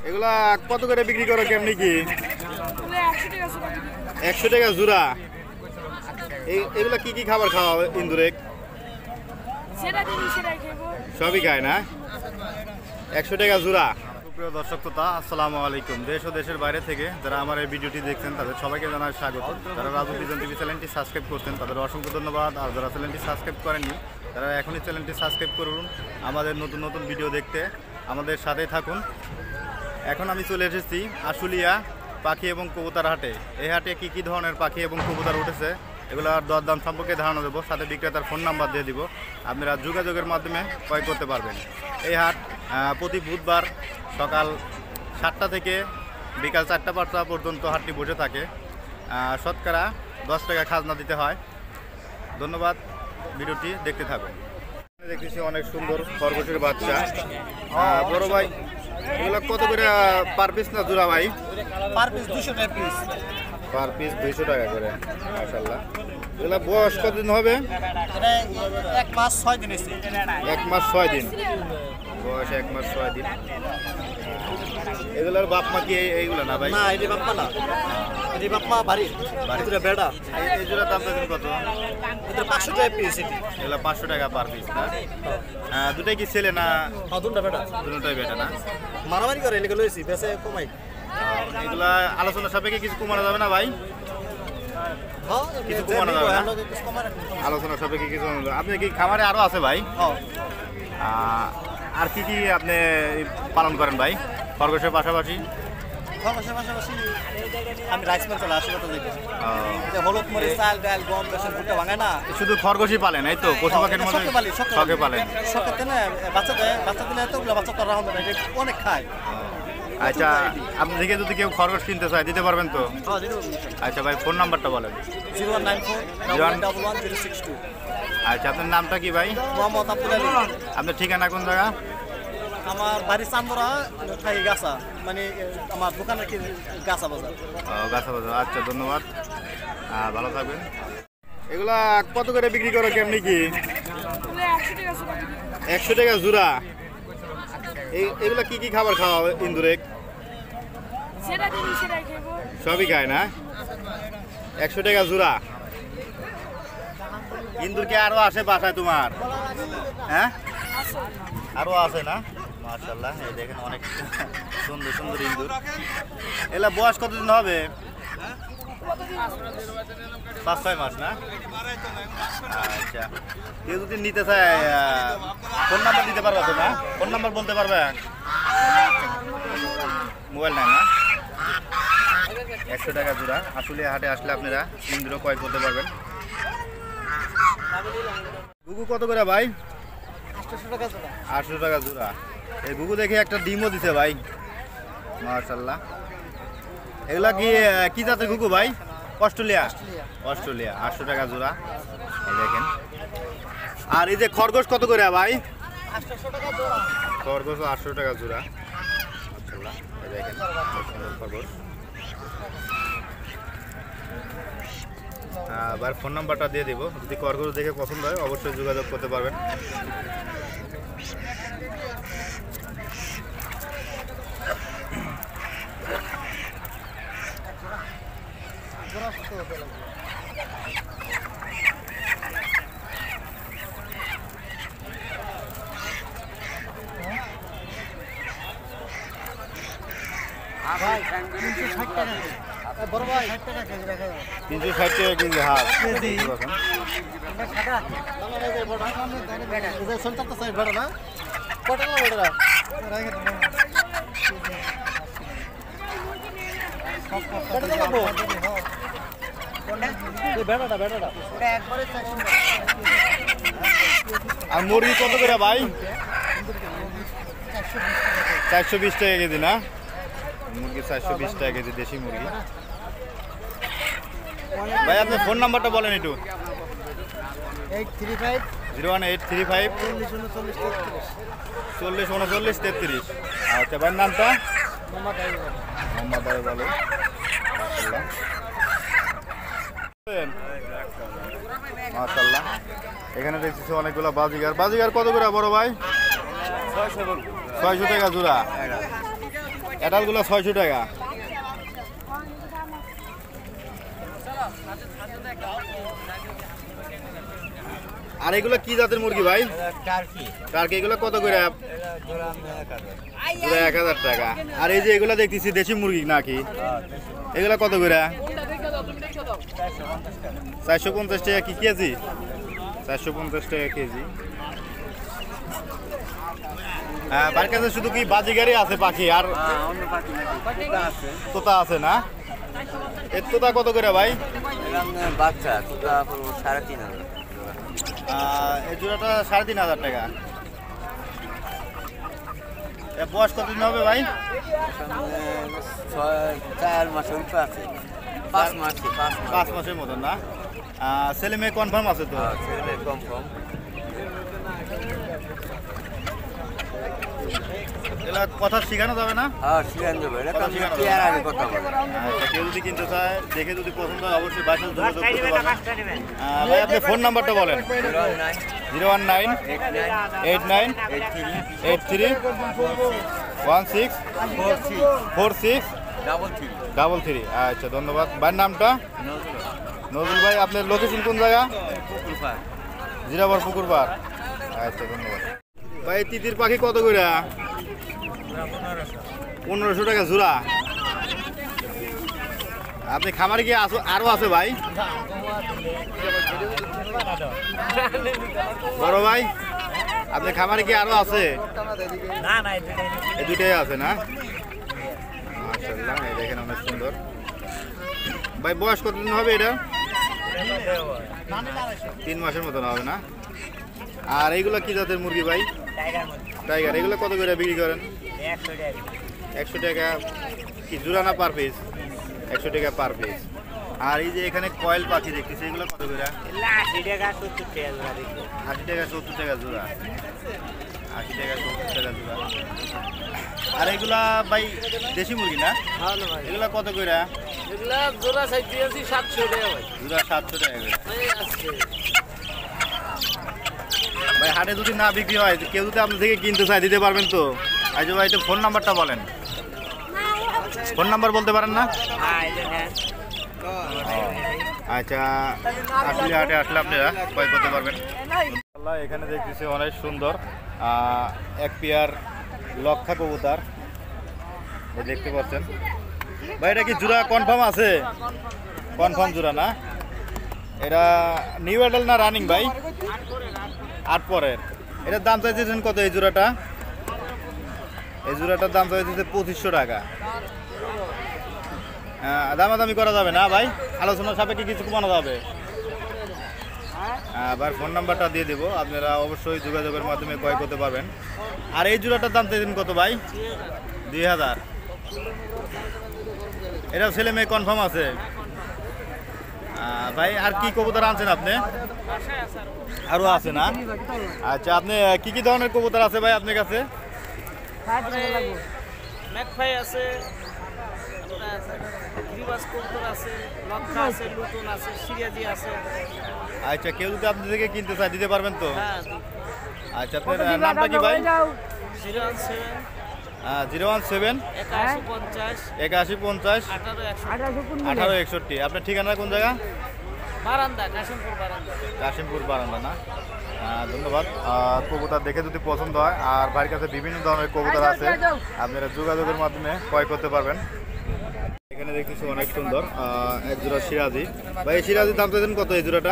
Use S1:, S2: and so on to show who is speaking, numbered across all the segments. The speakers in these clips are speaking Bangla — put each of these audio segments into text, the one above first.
S1: এগুলা কত করে বিক্রি করো কেমনি কি? 100 টাকা জোড়া। এগুলা কি কি খাবার খাওয়া ইন্দুরে? সবই খায় না? 100 টাকা জোড়া। প্রিয় দর্শক শ্রোতা, আসসালামু আলাইকুম। দেশ ও দেশের বাইরে থেকে যারা আমার এই ভিডিওটি দেখছেন তাদের সবাইকে জানাই স্বাগত। যারা রাজু ভিশন টিভি চ্যানেলটি সাবস্ক্রাইব করছেন তাদের অসংখ্য ধন্যবাদ। আর যারা চ্যানেলটি সাবস্ক্রাইব করেননি তারা এখনই চ্যানেলটি সাবস্ক্রাইব করুন আমাদের নতুন নতুন ভিডিও দেখতে। আমাদের সাথেই থাকুন। এখন আমি চলে এসেছি আশুলিয়া পাখি এবং কবুতর হাটে। এই হাটে কী কী ধরনের পাখি এবং কবুতর উঠেছে এগুলোর দরদাম সম্পর্কে ধারণা দেবো, সাথে বিক্রেতার ফোন নাম্বার দিয়ে দিব। আপনারা যোগাযোগের মাধ্যমে ক্রয় করতে পারবেন। এই হাট প্রতি বুধবার সকাল 7টা থেকে বিকাল 4টা পর্যন্ত হাটটি বসে থাকে। শতকরা 10 টাকা খাজনা দিতে হয়। ধন্যবাদ, ভিডিওটি দেখতে থাকুন। দেখতেছি অনেক সুন্দর খরগোশের বাচ্চা। বড় ভাই, এগুলো কত করে পার পিস না জোড়া ভাই?
S2: পার পিস 200 টাকা পিস।
S1: পার পিস 200 টাকা করে। মাশাআল্লাহ। এগুলো বয়স কতদিন হবে?
S2: এটা 1 মাস 6 দিন হইছে।
S1: 1 মাস 6 দিন বয়স। 1 মাস 6 দিন। এগুলোর বাপ মা কি এইগুলো না ভাই?
S2: না, এটি বাপ্পা না, এটি বাপ্পা বাড়ি এটা বেড়া।
S1: এই জোড়ার দাম দেখুন কত?
S2: এটা 500 টাকা পিস। এটি
S1: এগুলো 500 টাকা পার পিস না? দুটাই কি ছেলে না?
S2: দুটো বেড়া।
S1: দুটোই বেটা না?
S2: মারামারি করে এগুলো লইছি, বেশি কমাই।
S1: এগুলা আলোচনা সাপেক্ষে কিছু কমানো যাবে না ভাই?
S2: হ্যাঁ,
S1: কিছু কমানো যাবে না? আলোচনা সাপেক্ষে কিছু। আপনি কি খামারে আরো আছে ভাই? আর কি কি আপনি পালন করেন ভাই খরগোশের পাশাপাশি?
S2: খরগোশের পাশাপাশি আমি রাইস মিল চলে আসি, কত দিকে হলুদ মরিচ চাল ডাল গম বেসন ভুট্টা ভাঙায় না।
S1: শুধু খরগোশই পালেন এই তো? পশু পাখির মধ্যে শখে পালেন?
S2: শখে না, বাচ্চা দেয়। বাচ্চা দিলে এতগুলো বাচ্চা তো রাখা যায়, অনেক খায়।
S1: আচ্ছা, আপনি থেকে যদি কেউ খরগোশ কিনতে চায় দিতে পারবেন তো? আচ্ছা ভাই, ফোন নাম্বারটা বলেন।
S2: 0194111062।
S1: আচ্ছা, আপনার নামটা কি ভাই?
S2: মোহাম্মদ আব্দুল আলী।
S1: আপনার ঠিকানা কোন জায়গা?
S2: আমার বাড়ি চান্দরা, থাকি গাছা, মানে আমার দোকানের কি গাছা বাজার।
S1: গাছা বাজার। আচ্ছা, ধন্যবাদ, ভালো থাকবেন। এগুলা কত করে বিক্রি করো কেমনি কি? 100 টাকা জোড়া। এগুলা কি কি খাবার খাওয়া ইন্দুরে? সবই খায় না? 100 টাকা জোড়া। ইন্দুর কি আরো আসে বাসায় তোমার? হ্যাঁ, আরো আছে না? মাশাআল্লাহ, এই দেখেন অনেক সুন্দর সুন্দর ইন্দুর। এগুলা বয়স কতদিন হবে? 5-6 মাস না? আচ্ছা, কেউ যদি নিতে চায় ফোন নাম্বার দিতে পারবে তো না? ফোন নাম্বার বলতে পারবে? মোবাইল নাই না? 100 টাকা জোড়া। আসলে হাটে আসলে আপনারা ইন্দুরও ক্রয় করতে পারবেন। গুগু কত করে ভাই?
S2: 800 টাকা জোড়া।
S1: 800 টাকা জোড়া। এই গুগু দেখে একটা ডিমও দিছে ভাই, মাশাআল্লাহ। এগুলা কি কি জাতের গুগু ভাই? অস্ট্রেলিয়া। 800 টাকা জোড়া, দেখেন। আর এই যে খরগোশ কত করে ভাই?
S2: 800 টাকা জোড়া।
S1: খরগোশ 800 টাকা জোড়া, মাশাআল্লাহ, এই দেখেন সুন্দর খরগোশ। আবার ফোন নাম্বারটা দিয়ে দেবো, যদি খরগোশ দেখে পছন্দ হয় অবশ্যই যোগাযোগ করতে পারবেন।
S2: ভাই 360 টাকা। বড় ভাই 60 টাকা কেজি রাখা যাবে।
S1: 360 টাকা কেজি হাফ। আর মুরগি কত করে ভাই? 420 টাকা কেজি না? মুরগি 420 টাকা কেজি, দেশি মুরগি। ভাই আপনার ফোন নাম্বারটা বলেন একটু।
S2: 01835
S1: 40 39 33। আচ্ছা, ভাইয়ের নামটা? মোহাম্মদ আইব আলী। মাশাআল্লাহ, এখানে দেখছি অনেকগুলো বাজিগার। বাজিগার কত করে বড় ভাই? 600 টাকা জোড়া। অ্যাডালগুলো 600 টাকা। আর এগুলো কি জাতের মুরগি ভাই? টার্কি। এগুলো কত করে? জোড়া 1000 টাকা। আর এই যে এগুলো দেখতেছি দেশি মুরগি নাকি, এগুলো কত করে? 450 টাকা কি কেজি? 450 টাকা কেজি। বাড়ির কাছে শুধু কি বাজিগারই আছে পাখি, আর তোতা আছে না? এর তোতা কত করে ভাই?
S2: বাচ্চা তোতা 3500।
S1: এই জোড়াটা 3500 টাকা। বয়স কতদিন হবে ভাই?
S2: 4 মাসের উপরে আছে। 5
S1: মাসের মতন না? ছেলে মেয়ে কনফার্ম আছে তো?
S2: ছেলে মেয়ে কনফার্ম।
S1: এগুলা কথা শিখানো যাবে না?
S2: হ্যাঁ শিখানো যাবে। এটা
S1: কথা শিখানো
S2: কি আর আগে কথা বলে।
S1: কেউ যদি কিনতে চায়, দেখে যদি পছন্দ হয় অবশ্যই ভাইয়ের সাথে যোগাযোগ করতে পারবেন। ভাই আপনি ফোন নাম্বারটা বলেন। 019 89 83 16 46 33। আচ্ছা ধন্যবাদ। ভাইয়ের নামটা? নজরুল ভাই। আপনার লোকেশন কোন জায়গা? জিরাবর পুকুরপাড়। আচ্ছা ধন্যবাদ ভাই। তিতির পাখি কত করে? 1500 টাকা জোড়া। আপনি খামারে গিয়ে আরো আছে ভাই? বড় ভাই আপনি খামারে গিয়ে আরো আছে? এই দুটাই আছে না? মাশাআল্লাহ, এই দেখেন অনেক সুন্দর। ভাই বয়স কতদিন হবে এটা? 3 মাসের মতন হবে না? আর এইগুলো কি জাতের মুরগি ভাই? টাইগার। এগুলো কত করে বিক্রি করেন? 100 টাকা কি জোড়া না পার পিস? 100 টাকা পার পিস। আর এই যে এখানে কয়েল পাখি দেখতেছি, এগুলো কত করে?
S3: 80 টাকা 70 টাকা জোড়া।
S1: 80 টাকা 70 টাকা জোড়া। 80 টাকা 70 টাকা জোড়া। আর এগুলা ভাই দেশি মুরগি না? এগুলা কত করে?
S3: এগুলা জোড়া চাইতে আছি 700 টাকা ভাই।
S1: জোড়া 700 টাকা করে।
S3: এই আছে
S1: ভাই হাটে যদি না বিক্রি হয়, কেউ যদি আপনার থেকে কিনতে চায় দিতে পারবেন তো? আইজো ভাই তো ফোন নাম্বারটা বলেন। ফোন নাম্বার বলতে পারেন না? আচ্ছা আসলে হাটে আসলে আপনারা ক্রয় করতে পারবেন। এখানে দেখতেছি অনেক সুন্দর এক পেয়ার লক্ষা কবুতর দেখতে পাচ্ছেন ভাই। এটা কি জোড়া কনফার্ম আছে? কনফার্ম জোড়া না? এটা নিউ অ্যাডাল না রানিং ভাই? 8 পরের। এটার দাম চাইতেছেন কত এই জোড়াটা? এই জোড়াটার দাম চাইতেছে 2500 টাকা। দামাদামি করা যাবে না ভাই? আলোচনার সাপেক্ষে কিছু কমানো যাবে? আবার ফোন নাম্বারটা দিয়ে দেবো, আপনারা অবশ্যই যোগাযোগের মাধ্যমে ক্রয় করতে পারবেন। আর এই জোড়াটার দাম চাইছেন কত ভাই? 2000। এটা ছেলে মেয়ে কনফার্ম আছে ভাই। আর কি কবুতর আনছেন আপনি? আরো আছে না? আচ্ছা আপনি কি কি ধরনের কবুতর আছে ভাই আপনার কাছে?
S3: ম্যাকফাই আছে, গ্রিবাস কবুতর আছে, লক্ষা আছে, লুটন আছে, সিরিয়াজি আছে।
S1: আচ্ছা কেউ যদি আপনি থেকে কিনতে চায় দিতে পারবেন তো?
S3: হ্যাঁ।
S1: আচ্ছা আপনার নামটা কি ভাই?
S3: 017
S1: 017
S3: 8150
S1: 8150 1861। আপনার ঠিকানা কোন জায়গা?
S3: বারান্দা, কাশিমপুর বারান্দা।
S1: কাশিমপুর বারান্দা না? ধন্যবাদ। কবুতর দেখে যদি পছন্দ হয়, আর বাড়ির কাছে বিভিন্ন ধরনের কবুতর আছে, আপনারা যোগাযোগের মাধ্যমে ক্রয় করতে পারবেন। এখানে দেখতেছি অনেক সুন্দর এক জোড়া সিরাজি। ভাই এই সিরাজির দাম চাইছেন কত এই জোড়াটা?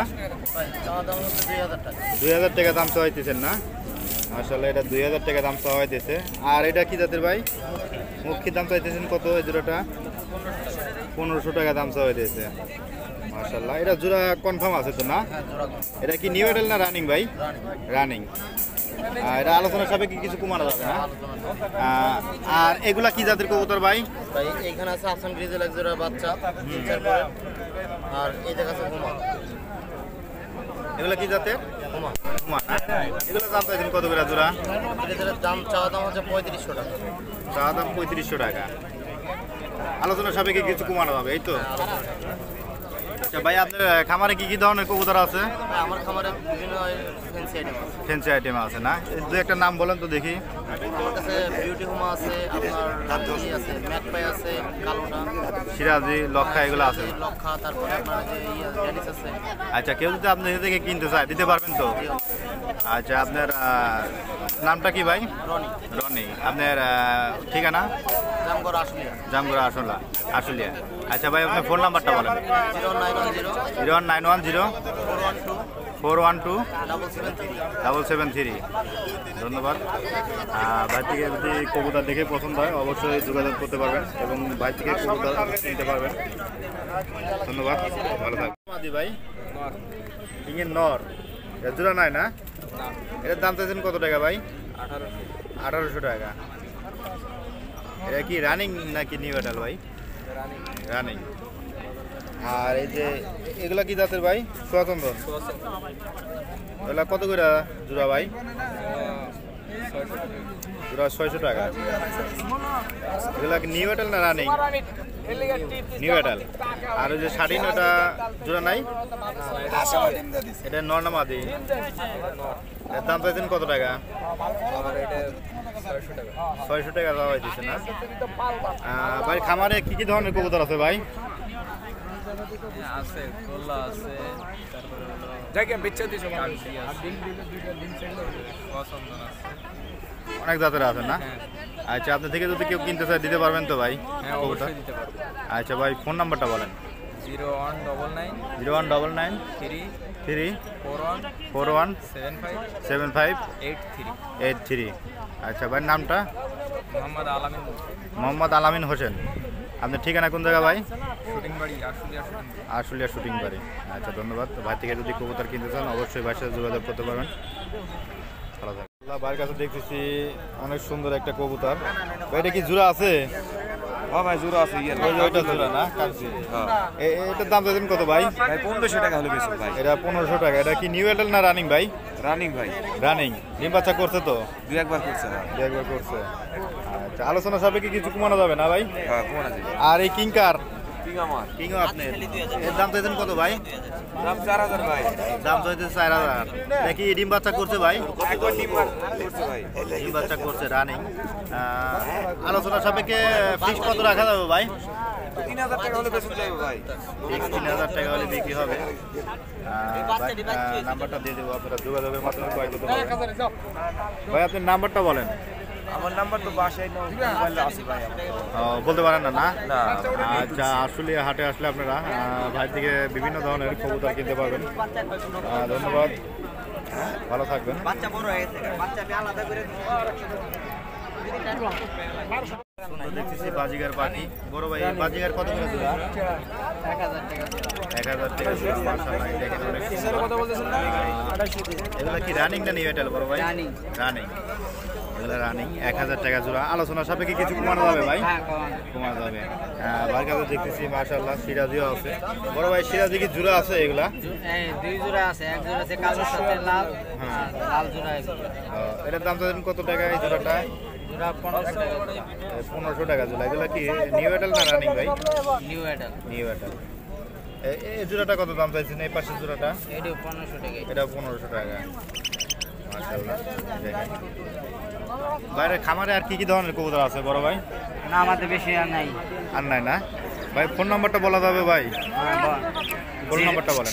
S1: 2000 টাকা দাম চাইতেছেন না? মাশাআল্লাহ, এটা 2000 টাকা দাম চাওয়া হইতেছে। আর এটা কি জাতের ভাই? মুখির দাম চাইতেছেন কত এই জোড়াটা? 1500 টাকা দাম চাওয়া হইতেছে। মাশাআল্লাহ, এটা জোড়া কনফার্ম আছে তো না? এটা কি নিউ অ্যাডাল না রানিং ভাই? রানিং। এটা আলোচনার সাপেক্ষে কিছু কমানো যাবে না? আর এগুলা কি জাতের কবুতর ভাই?
S2: ভাই এখানে আছে আফসান গ্রিজেল এক জোড়া বাচ্চা 3-4 পরে। আর এই জায়গা আছে হুমা।
S1: এগুলা কি জাতের? হুমা। হুমা না? এগুলো দাম চাইছেন কত করে জোড়া?
S2: এদের দাম চাওয়া দাম হচ্ছে 3500 টাকা।
S1: চাওয়া দাম 3500 টাকা। আলোচনার সাপেক্ষে কিছু কমানো হবে এই তো? আচ্ছা ভাই, আপনার খামারে কি কি ধরনের কবুতর আছে?
S2: আমার খামারে বিভিন্ন ফ্যান্সি আইটেম আছে।
S1: ফেন্সি আইটেম আছে না? দু একটা নাম বলেন তো দেখি।
S2: আমার কাছে বিউটি হোমা আছে, আপনার ই আছে, ম্যাকপাই আছে, কালোটা,
S1: সিরাজি, লক্ষা এগুলো আছে।
S2: লক্ষা, তারপরে আপনার যে ড্যানিস আছে।
S1: আচ্ছা, কেউ যদি আপনার থেকে কিনতে চায় দিতে পারবেন তো? আচ্ছা, আপনার নামটা কি ভাই?
S2: রনি,
S1: রনি। আপনার ঠিকানা?
S2: জামগড় আশুলিয়া।
S1: জামগুড়া আশুলিয়া। আচ্ছা ভাই, আপনার ফোন নাম্বারটা বলেন।
S2: 0910
S1: 01910
S2: 412
S1: 412
S2: 773।
S1: 773। ধন্যবাদ। ভাই থেকে যদি কবুতর দেখে পছন্দ হয় অবশ্যই যোগাযোগ করতে পারবেন এবং ভাই থেকে কবুতর কিনতে পারবেন। ধন্যবাদ, ভালো থাকবেন। ভাই কিংয়ের নর জোড়া নাই না? এটার দাম চাইছেন কত টাকা ভাই? 1800 টাকা। এটা কি রানিং নাকি নিউ অ্যাডাল ভাই? রানিং। আর এই যে এগুলা কি জাতের ভাই? সোয়াচন্দন। এগুলা কত করে জোড়া ভাই? জোড়া 600 টাকা। এগুলা কি নিউ অ্যাডাল না রানিং? New adult. আর ওই যে শাড়ি ওটা জোড়া নাই? এটা নর না মাদি? এর দাম চাইছেন কত টাকা? 600 টাকা দেওয়া হয়েছে না? ভাই খামারে কি কি ধরনের কবুতর আছে ভাই?
S3: আছে গোল্লা আছে, তারপরে জায়গা বেচা দিছো কালসি আছে, পছন্দ আছে।
S1: অনেক জাতের আছে না? আচ্ছা, আপনার থেকে যদি কেউ কিনতে চায় দিতে পারবেন তো ভাই?
S3: হ্যাঁ,
S1: কবুতর।
S3: অবশ্যই দিতে পারবো।
S1: আচ্ছা ভাই, ফোন নাম্বারটা বলেন।
S3: 0199
S1: 0199
S3: 3
S1: 3
S3: 41
S1: 41
S3: 75
S1: 75
S3: 83।
S1: 83। আচ্ছা ভাই, নামটা?
S3: মোহাম্মদ আলামিন,
S1: মোহাম্মদ আলামিন হোসেন। আপনার ঠিকানা কোন জায়গা ভাই?
S3: শুটিং বাড়ি, আশুলিয়া শুটিং বাড়ি।
S1: আশুলিয়া শুটিং বাড়ি। আচ্ছা, ধন্যবাদ। ভাই থেকে যদি কবুতর কিনতে চান অবশ্যই ভাইয়ের সাথে যোগাযোগ করতে পারবেন। ভালো থাকবেন। ভাইয়ের কাছে দেখতেছি অনেক সুন্দর একটা কবুতর। ভাই এটা কি জোড়া আছে?
S4: হ্যাঁ ভাই, জোড়া আছে।
S1: ওই যে ওইটা জোড়া না? কাটছি। এটার দাম চাইছেন কত ভাই?
S4: ভাই 1500 টাকা হলে বেশি ভাই।
S1: এটা 1500 টাকা। এটা কি নিউ অ্যাডাল না রানিং ভাই?
S4: রানিং ভাই,
S1: রানিং। ডিম বাচ্চা করছে তো?
S4: দুই একবার করছে।
S1: দু একবার করছে। আচ্ছা, আলোচনা সাপেক্ষে কিছু কমানো যাবে না ভাই?
S4: হ্যাঁ, কোন আছে?
S1: আর এই কিংকার
S4: ঠিক আমার
S1: কিংও আপনার এর দাম চাইছেন কত ভাই?
S4: দাম 4000 ভাই।
S1: দাম চাইছে 4000। দেখি ডিম বাচ্চা করছে ভাই?
S4: একবার ডিম করছে ভাই।
S1: ডিম বাচ্চা করছে, রানিং। আলোচনা সাপেক্ষে ফিক্স কত রাখা যাবে ভাই?
S4: 3000 টাকা হলে বেশি যাবে ভাই।
S1: ফিক্স 3000 টাকা হলে বিক্রি হবে। নাম্বারটা দিয়ে দেবো, আপনারা যোগাযোগের মাধ্যমে ক্রয় করতে পারবেন। ভাই আপনার নাম্বারটা বলেন।
S4: আমার নাম্বার তো বাসায় মোবাইলে আছে ভাই।
S1: বলতে পারেন না? না।
S4: না।
S1: আচ্ছা, আসলে হাটে আসলে আপনারা ভাই থেকে বিভিন্ন ধরনের কবুতর কিনতে পারবেন। ধন্যবাদ, ভালো থাকবেন।
S2: বাচ্চা বড় হয়ে গেছে, বাচ্চা আমি আলাদা করে
S1: সুন্দর দেখতেছি বাজিগার পাখি। বড় ভাই, এই বাজিগার কত করে জোড়া?
S2: 1000 টাকা।
S1: 1000 টাকা জোড়া। মাশাআল্লাহ, দেখেন অনেক সুন্দর। এগুলা কি রানিং না নিউ অ্যাডাল বড় ভাই?
S2: রানিং।
S1: রানিং। এগুলা রানিং। 1000 টাকা জোড়া। আলোচনা সাপেক্ষে কিছু কমানো যাবে ভাই? কমানো যাবে। ভাইয়ের কাছে দেখতেছি মাশাআল্লাহ সিরাজিও আছে। বড় ভাই, সিরাজি কি জোড়া আছে এগুলা?
S2: এই দুই জোড়া আছে, এক জোড়া আছে কালোর সাথে লাল,
S1: হ্যাঁ।
S2: লাল জোড়া আছে।
S1: এটার দাম চাচ্ছেন কত টাকা এই জোড়াটা?
S2: জোড়া 1500 টাকা।
S1: 1500 টাকা জোড়া। এগুলা কি নিউ অ্যাডাল না রানিং ভাই?
S2: New adult.
S1: New adult. এই জোড়াটা কত দাম চাইছেন এই পাশের জোড়াটা?
S2: এটাও 1500 টাকা।
S1: এটা 1500 টাকা। মাশাআল্লাহ, দেখেন। বাইরে খামারে আর কি কি ধরনের কবুতর আছে বড় ভাই?
S2: না, আমাদের বেশি আর নাই।
S1: আর নাই না ভাই? ফোন নাম্বারটা বলা যাবে ভাই? ফোন নাম্বারটা বলেন।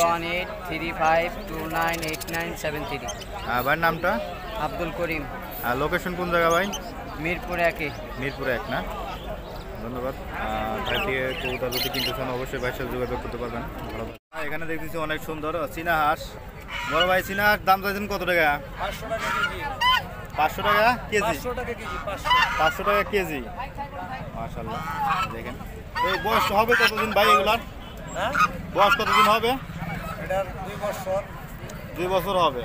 S2: 01835298973।
S1: ভাইয়ের নামটা?
S2: আব্দুল করিম,
S1: লোকেশন কোন জায়গা ভাই?
S2: মিরপুর 1।
S1: মিরপুর 1 না? ধন্যবাদ। ভাই থেকে কবুতর যদি কিনতে চান অবশ্যই ভাইয়ের সাথে যোগাযোগ করতে পারবেন। ভালো। এখানে দেখতেছি অনেক সুন্দর চীনা হাঁস। বড় ভাই, চীনা হাঁস দাম চাইছেন কত টাকা? 500 টাকা কেজি। 500 টাকা কেজি। মাশাআল্লাহ, দেখেন। এই বয়স হবে কতদিন ভাই এগুলার? বয়স কতদিন হবে?
S2: এটার 2 বছর।
S1: 2 বছর হবে।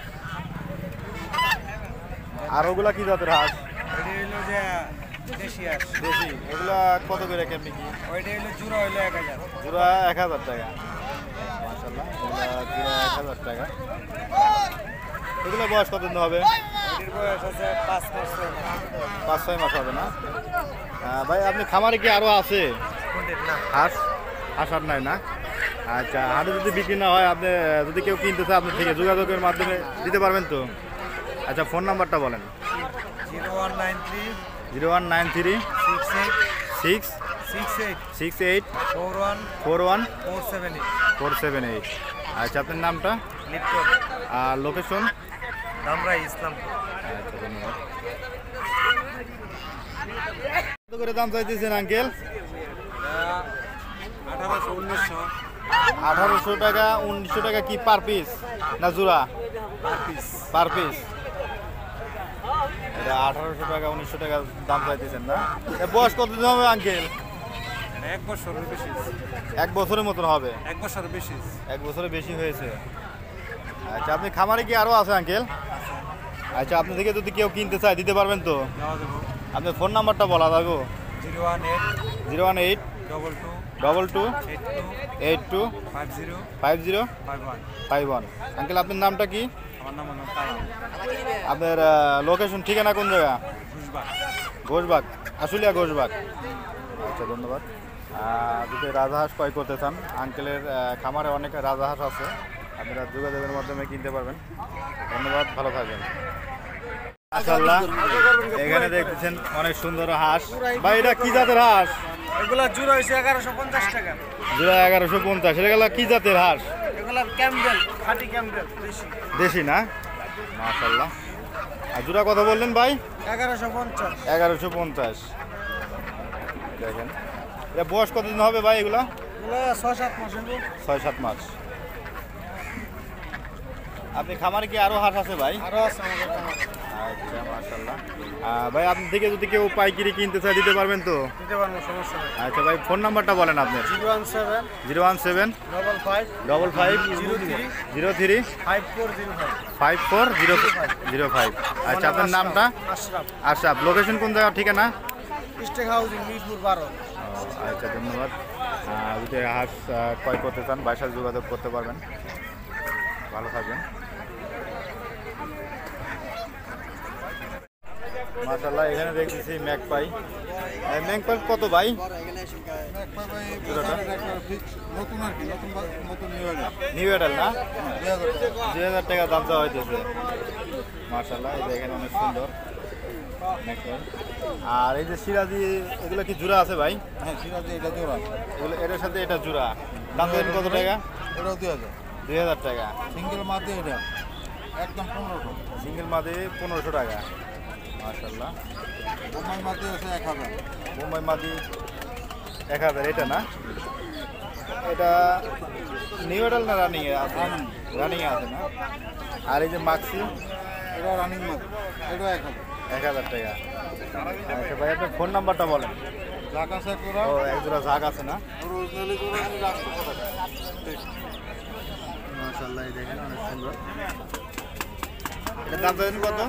S1: আর ওগুলা কি জাতের হাঁস?
S2: এটা হলো যে দেশি হাঁস।
S1: দেশি। এগুলা কত করে কেমনি কি?
S2: ওইটা হলো জোড়া হলো 1000।
S1: জোড়া 1000 টাকা। মাশাআল্লাহ, এগুলা জোড়া 1000 টাকা। এগুলা বয়স কতদিন হবে?
S2: এর বয়স আছে 5 মাস।
S1: 5-6 মাস হবে না? ভাই আপনি খামারে কি আরো আছে
S2: না,
S1: হাঁস? হাঁস আর নাই না? আচ্ছা, হাটে যদি বিক্রি না হয়, আপনি যদি কেউ কিনতে চায় আপনার থেকে যোগাযোগের মাধ্যমে দিতে পারবেন তো? আচ্ছা, ফোন নাম্বারটা বলেন।
S2: 0193
S1: 0193
S2: 68
S1: 6
S2: 68
S1: 68
S2: 41
S1: 41
S2: 478
S1: 478। আচ্ছা, আপনার নামটা
S2: লিপ্টন
S1: আর লোকেশন?
S2: ধামরাই ইসলাম।
S1: আচ্ছা, ধন্যবাদ। কত করে দাম চাইতেছেন আঙ্কেল? 1800 টাকা 1900 টাকা কি পার পিস না জোড়া? Per piece. এটা 1800 টাকা 1900 টাকা দাম চাইতেছেন না? বয়স কতদিন হবে আঙ্কেল?
S2: 1 বছরের বেশি।
S1: 1 বছরের মতন হবে।
S2: 1 বছরের বেশি।
S1: 1 বছরের বেশি হয়েছে। আচ্ছা, আপনি খামারে কি আরো আছে আঙ্কেল? আচ্ছা, আপনি থেকে যদি কেউ কিনতে চায় দিতে পারবেন তো? আপনার ফোন নাম্বারটা বলা যাবে?
S2: 018
S1: 018
S2: 22
S1: 22 82
S2: 50
S1: 50
S2: 51।
S1: 51। আঙ্কেল, আপনার নামটা কি?
S2: আমার নাম হলো কালাম
S1: আপনার লোকেশন ঠিকানা কোন জায়গা?
S2: ঘুষবাগ।
S1: ঘোষবাগ, আশুলিয়া ঘোষবাগ। আচ্ছা, ধন্যবাদ। যদি রাজহাঁস ক্রয় করতে চান, আঙ্কেলের খামারে অনেক রাজহাঁস আছে, আপনারা যোগাযোগের মাধ্যমে কিনতে পারবেন। ধন্যবাদ, ভালো থাকবেন। মাশাআল্লাহ, এখানে দেখতেছেন অনেক সুন্দর হাঁস। ভাই, এটা কি জাতের হাঁস?
S2: এগুলা জোড়া হয়েছে 1150 টাকা।
S1: জোড়া 1150। এটা কি জাতের হাঁস?
S2: এগুলা ক্যাম্বেল, খাঁটি ক্যাম্বেল দেশি।
S1: দেশি না? মাশাআল্লাহ। আর জোড়া কত বললেন ভাই?
S2: 1150।
S1: 1150। দেখেন, এটা বয়স কতদিন হবে ভাই এগুলা?
S2: এগুলা 6-7 মাস হলো।
S1: 6-7 মাস। আপনি খামারে কি আরো হাঁস আছে ভাই?
S2: আরো আছে আমাদের খামারে।
S1: আচ্ছা, মাশাআল্লাহ। ভাই, আপনি থেকে যদি কেউ পাইকারি কিনতে চায় দিতে পারবেন তো?
S2: দিতে পারবো, সমস্যা নেই।
S1: আচ্ছা ভাই, ফোন নাম্বারটা বলেন আপনার।
S2: 017
S1: 017
S2: 55
S1: 55 03
S2: 5405।
S1: 5405। আচ্ছা, আপনার নামটা?
S2: আশরাফ।
S1: আশরাফ। লোকেশন কোন জায়গা, ঠিকানা?
S2: Stake housing Mirpur 12।
S1: আচ্ছা, ধন্যবাদ। যদি হাঁস ক্রয় করতে চান, বাসায় যোগাযোগ করতে পারবেন। ভালো থাকবেন। মাশাআল্লাহ, এখানে দেখতেছি ম্যাকপাই। ম্যাকপাই কত ভাই? নিউ এডাল না? 2000 টাকা দাম চাওয়া হইতেছে। মাশাআল্লাহ, এই দেখেন অনেক সুন্দর ম্যাকপাই। আর এই যে সিরাজি, এগুলো কি জোড়া আছে ভাই?
S5: হ্যাঁ, সিরাজি এটা জোড়া।
S1: এগুলো এটার সাথে এটা জোড়া। দাম দেবেন কত টাকা?
S5: এটাও 2000।
S1: 2000 টাকা।
S5: সিঙ্গেল মাঝে এটা একদম 1500।
S1: সিঙ্গেল মাদে 1500 টাকা। মাশাআল্লাহ।
S5: বোম্বাই মাঝে আছে 1000।
S1: মুম্বাই মাদি 1000। এটা না? এটা নিউ এডাল না রানিং এ আছে? রানিং এ আছে না? আর এই যে মাক্সি,
S5: এটা রানিং মাঝে, এটা 1000।
S1: 1000 টাকা। আচ্ছা ভাই, আপনার ফোন নাম্বারটা বলেন।
S5: জায়গা আছে পুরো
S1: ও, এক জোড়া ঝাঁক আছে না?
S5: অরিজিনালি পুরো রাস্তা কথা।
S1: মাশাআল্লাহ, এই দেখেন অনেক সুন্দর। এটার দাম চাইছেন কত?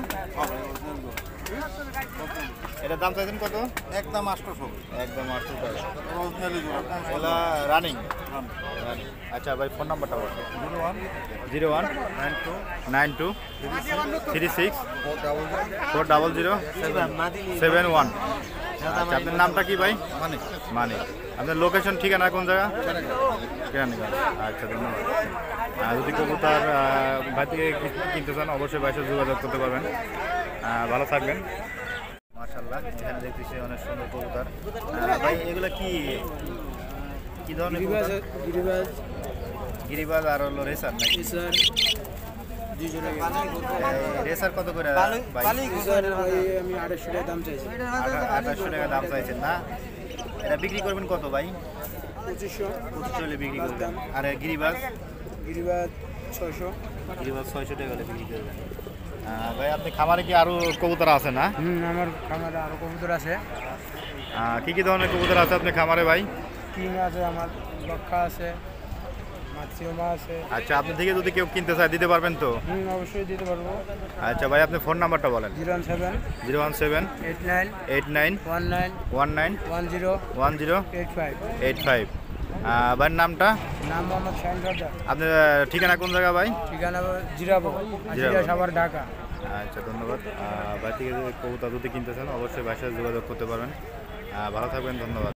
S1: এটার দাম চাইছেন কত?
S5: একদম 800।
S1: একদম 800 টাকা।
S5: অরিজিনালি জোড়া।
S1: ওলা রানিং। আচ্ছা ভাই, ফোন নাম্বারটা বলেন। 01 92 36 400 71। আচ্ছা, আপনার নামটা কি ভাই? মানিক। আপনার লোকেশন ঠিকানা কোন জায়গা? কেরানীগঞ্জ। আচ্ছা, ধন্যবাদ। যদি কবুতর ভাই থেকে কিনতে চান, অবশ্যই ভাইয়ের সাথে যোগাযোগ করতে পারবেন। ভালো থাকবেন। মাশাআল্লাহ, এখানে দেখতেছি অনেক সুন্দর কবুতর। ভাই, এগুলো কি ধরনের কবুতর? গিরিবাজ আর হলো রেসার নাকি? রেসার কত করে ভাই?
S3: আমি 250 টাকা দাম চাইছি।
S1: 2800 টাকা দাম চাইছেন না? এটা বিক্রি করবেন কত ভাই?
S3: 2500
S1: হলে বিক্রি করবেন। আর গিরিবাজ?
S3: গিরিবাজ 600।
S1: গিরিবাজ 600 টাকা হলে বিক্রি করবেন। ভাই, আপনি খামারে কি আরো কবুতর আছে না?
S3: আমার খামারে আরো কবুতর আছে।
S1: কি কি ধরনের কবুতর আছে আপনি খামারে ভাই?
S3: কিং আছে, আমার লক্ষা আছে, মাছিওমা আছে।
S1: আচ্ছা, আপনি থেকে যদি কেউ কিনতে চায় দিতে পারবেন তো?
S3: অবশ্যই দিতে পারবো।
S1: আচ্ছা ভাই, আপনি ফোন নাম্বারটা বলেন।
S3: 017
S1: 017
S3: 89
S1: 89
S3: 19
S1: 19
S3: 10
S1: 10
S3: 85।
S1: 85। ভাইয়ের নামটা?
S3: নাম মোহাম্মদ শাহিন সর্দার।
S1: আপনার ঠিকানা কোন জায়গা ভাই?
S3: ঠিকানা জিরাবো, আশিয়া সাভার, ঢাকা।
S1: আচ্ছা, ধন্যবাদ। ভাই থেকে কবুতর যদি কিনতে চান, অবশ্যই ভাইয়ের সাথে যোগাযোগ করতে পারবেন। ভালো থাকবেন, ধন্যবাদ।